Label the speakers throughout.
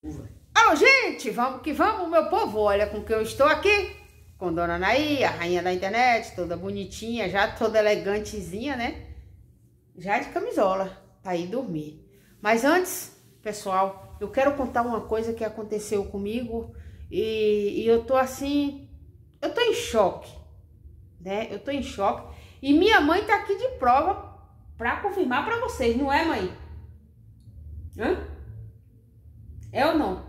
Speaker 1: Alô, gente, vamos que vamos, meu povo. Olha com que eu estou aqui, com Dona Naí, a rainha da internet, toda bonitinha, já toda elegantezinha, né? Já de camisola, pra ir dormir. Mas antes, pessoal, eu quero contar uma coisa que aconteceu comigo e eu tô assim, eu tô em choque, né? Eu tô em choque e minha mãe tá aqui de prova pra confirmar pra vocês, não é, mãe? Hã? É ou não?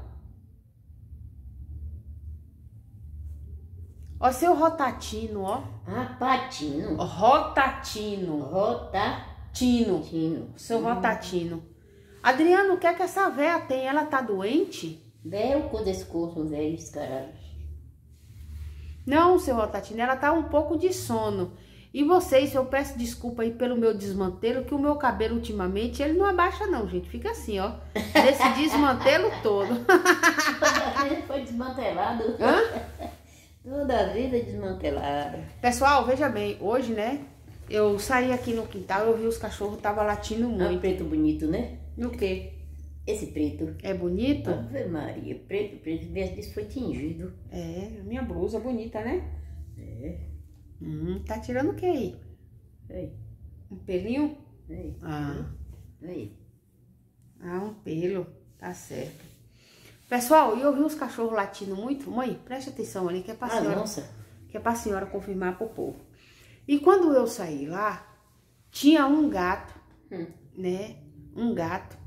Speaker 1: Ó, seu Rotatino, ó.
Speaker 2: Ah, patino.
Speaker 1: Rotatino.
Speaker 2: Rotatino.
Speaker 1: Seu Rotatino. Adriano, o que é que essa véia tem? Ela tá doente?
Speaker 2: Velho com desconto, velho, caralho.
Speaker 1: Não, seu Rotatino, ela tá um pouco de sono. E vocês, eu peço desculpa aí pelo meu desmantelo, que o meu cabelo ultimamente, ele não abaixa não, gente. Fica assim, ó. Desse desmantelo todo.
Speaker 2: Toda a vida foi desmantelado.
Speaker 1: Hã?
Speaker 2: Toda a vida desmantelada.
Speaker 1: Pessoal, veja bem, hoje, né, eu saí aqui no quintal, eu vi os cachorros, tava latindo
Speaker 2: É um
Speaker 1: muito.
Speaker 2: preto bonito, né?
Speaker 1: No quê?
Speaker 2: Esse preto.
Speaker 1: É bonito?
Speaker 2: Ave Maria, preto, isso foi tingido.
Speaker 1: É, minha blusa bonita, né?
Speaker 2: É.
Speaker 1: Tá tirando o que aí?
Speaker 2: Aí,
Speaker 1: Um pelinho?
Speaker 2: aí.
Speaker 1: Ah.
Speaker 2: Aí.
Speaker 1: Ah, um pelo, tá certo. Pessoal, e eu vi os cachorros latindo muito. Mãe, preste atenção ali, que é pra senhora.
Speaker 2: Nossa.
Speaker 1: Que é pra senhora confirmar pro povo. E quando eu saí lá, tinha um gato, né? Um gato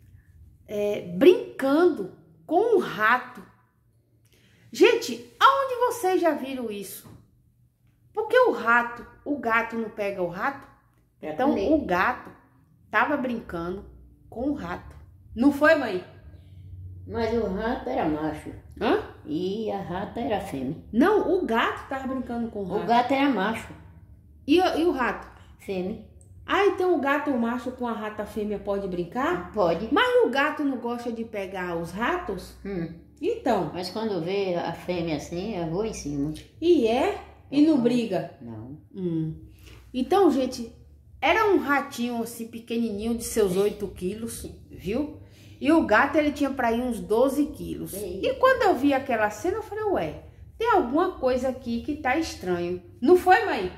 Speaker 1: brincando com um rato. Gente, aonde vocês já viram isso? Porque o gato não pega o rato? Então o gato tava brincando com o rato. Não foi, mãe?
Speaker 2: Mas o rato era macho.
Speaker 1: Hã?
Speaker 2: E a rata era fêmea.
Speaker 1: Não, o gato tava brincando com o rato.
Speaker 2: O gato era macho.
Speaker 1: E o rato?
Speaker 2: Fêmea.
Speaker 1: Ah, então o gato macho com a rata fêmea pode brincar?
Speaker 2: Pode.
Speaker 1: Mas o gato não gosta de pegar os ratos? Então.
Speaker 2: Mas quando vê a fêmea assim, eu vou em cima.
Speaker 1: E é? E não briga?
Speaker 2: Não.
Speaker 1: Então, gente, era um ratinho assim pequenininho de seus 8 quilos, viu? E o gato, ele tinha pra ir uns 12 quilos. E quando eu vi aquela cena, eu falei, ué, tem alguma coisa aqui que tá estranho. Não foi, mãe?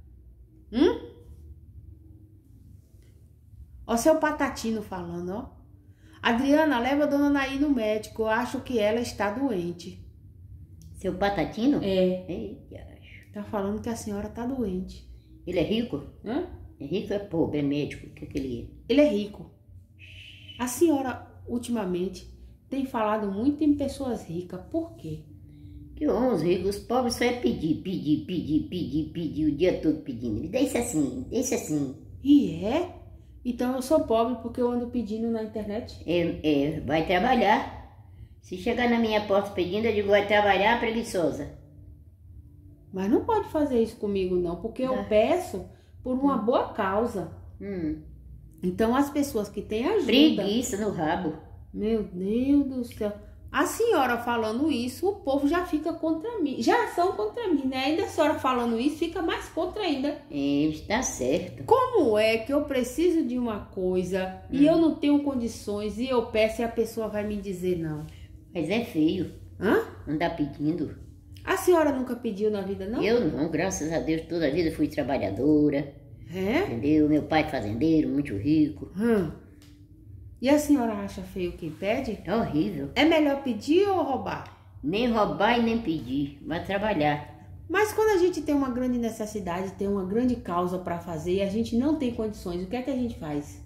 Speaker 1: Ó, seu Patatino falando, ó. Adriana, leva a dona Naí no médico, eu acho que ela está doente.
Speaker 2: Seu Patatino?
Speaker 1: É.
Speaker 2: Eita.
Speaker 1: Tá falando que a senhora tá doente.
Speaker 2: Ele é rico?
Speaker 1: Hã?
Speaker 2: É rico, é pobre, é médico, o que que ele é?
Speaker 1: Ele é rico. A senhora, ultimamente, tem falado muito em pessoas ricas. Por quê?
Speaker 2: Que os ricos, os pobres só é pedir o dia todo pedindo. Deixa assim, deixa assim.
Speaker 1: E é? Então eu sou pobre porque eu ando pedindo na internet?
Speaker 2: Vai trabalhar. Se chegar na minha porta pedindo, eu digo, vai trabalhar, preguiçosa.
Speaker 1: Mas não pode fazer isso comigo não, porque eu peço por uma boa causa. Então as pessoas que têm ajuda...
Speaker 2: Preguiça no rabo.
Speaker 1: Meu Deus do céu. A senhora falando isso, o povo já fica contra mim. Já são contra mim, né? Ainda a senhora falando isso, fica mais contra ainda.
Speaker 2: Está certo.
Speaker 1: Como é que eu preciso de uma coisa e eu não tenho condições e eu peço e a pessoa vai me dizer não?
Speaker 2: Mas é feio.
Speaker 1: Hã?
Speaker 2: Andar pedindo.
Speaker 1: A senhora nunca pediu na vida, não?
Speaker 2: Eu não, graças a Deus, toda a vida fui trabalhadora.
Speaker 1: É?
Speaker 2: Entendeu? Meu pai fazendeiro, muito rico.
Speaker 1: E a senhora acha feio quem pede?
Speaker 2: É horrível.
Speaker 1: É melhor pedir ou roubar?
Speaker 2: Nem roubar e nem pedir, mas trabalhar.
Speaker 1: Mas quando a gente tem uma grande necessidade, tem uma grande causa para fazer e a gente não tem condições, o que é que a gente faz?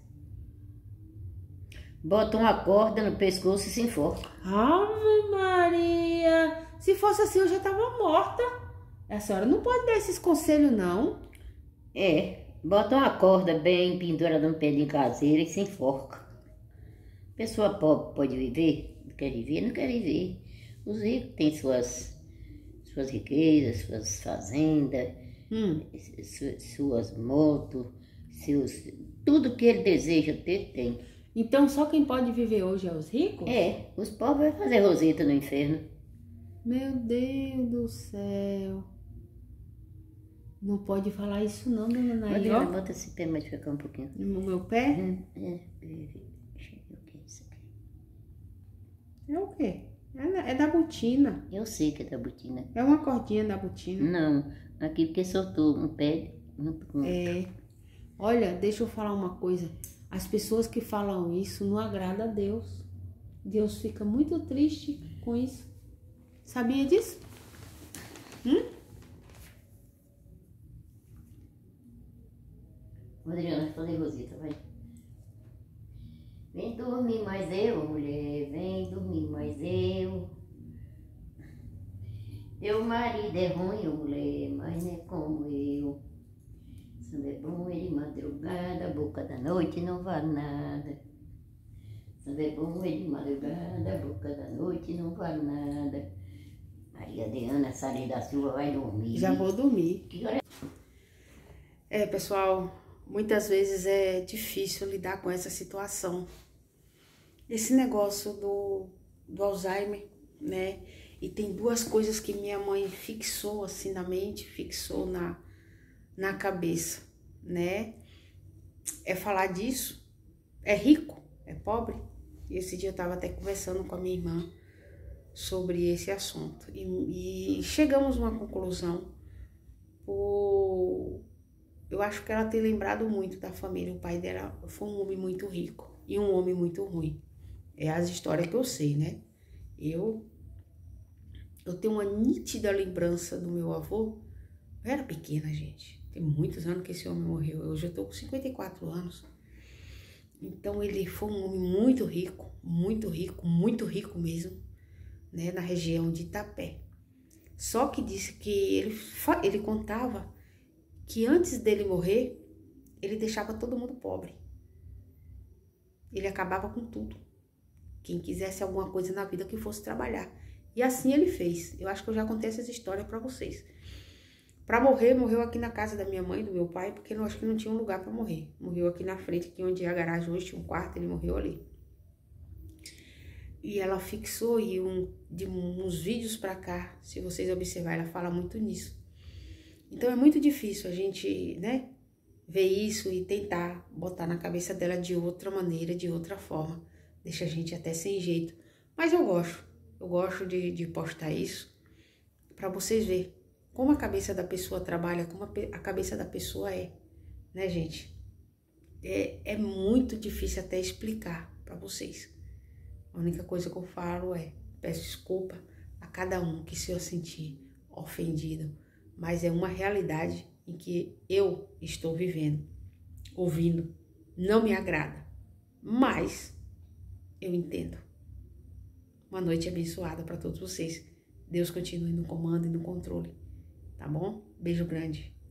Speaker 2: Bota uma corda no pescoço e se enforca.
Speaker 1: Ave Maria! Se fosse assim, eu já tava morta. A senhora não pode dar esses conselhos, não.
Speaker 2: Bota uma corda bem pendurada no pé de caseira e se enforca. Pessoa pobre pode viver? Não quer viver? Não quer viver. Os ricos têm suas riquezas, suas fazendas, suas motos, tudo que ele deseja ter, tem.
Speaker 1: Então só quem pode viver hoje é os ricos?
Speaker 2: Os pobres vão fazer roseta no inferno.
Speaker 1: Meu Deus do céu. Não pode falar isso não, dona Naí.
Speaker 2: Bota esse pé mais pra cá um pouquinho.
Speaker 1: No meu pé? É o quê? É da botina.
Speaker 2: Eu sei que é da botina.
Speaker 1: É uma cordinha da botina.
Speaker 2: Não, aqui porque soltou um pé junto com...
Speaker 1: É. Olha, deixa eu falar uma coisa. As pessoas que falam isso não agradam a Deus. Deus fica muito triste com isso. Sabia disso?
Speaker 2: Adriana, falei, Rosita, vai. Vem dormir mais eu, mulher, vem dormir mais eu. Teu marido é ruim, ô mulher, mas não é como eu. Samba é bom, é de madrugada, boca da noite não vale nada. Samba é bom, é de madrugada, boca da noite não vale nada. Maria Adriana, Sara da Silva vai dormir.
Speaker 1: Já vou dormir.
Speaker 2: Que hora
Speaker 1: É, pessoal, muitas vezes é difícil lidar com essa situação. Esse negócio do Alzheimer, né? E tem duas coisas que minha mãe fixou assim na mente, fixou na cabeça, né? É falar disso, é rico, é pobre. E esse dia eu tava até conversando com a minha irmã sobre esse assunto. E chegamos a uma conclusão eu acho que ela tem lembrado muito da família. O pai dela foi um homem muito rico e um homem muito ruim. É as histórias que eu sei, né? Eu tenho uma nítida lembrança do meu avô. Eu era pequena, gente. Tem muitos anos que esse homem morreu. Hoje eu tô com 54 anos. Então ele foi um homem muito rico, muito rico, muito rico mesmo, né? Na região de Itapé. Só que disse que ele contava que antes dele morrer, ele deixava todo mundo pobre. Ele acabava com tudo. Quem quisesse alguma coisa na vida que fosse trabalhar. E assim ele fez. Eu acho que eu já contei essa história pra vocês. Pra morrer, morreu aqui na casa da minha mãe e do meu pai, porque eu acho que não tinha um lugar pra morrer. Morreu aqui na frente, aqui onde é a garagem hoje, tinha um quarto, ele morreu ali. E ela fixou, e de uns vídeos pra cá, se vocês observarem, ela fala muito nisso. Então é muito difícil a gente, né, ver isso e tentar botar na cabeça dela de outra maneira, de outra forma. Deixa a gente até sem jeito. Mas eu gosto de postar isso pra vocês verem como a cabeça da pessoa trabalha, como a cabeça da pessoa é, né, gente? É muito difícil até explicar pra vocês. A única coisa que eu falo é, peço desculpa a cada um que se eu sentir ofendido, mas é uma realidade em que eu estou vivendo, ouvindo, não me agrada, mas eu entendo. Uma noite abençoada para todos vocês. Deus continue no comando e no controle, tá bom? Beijo grande.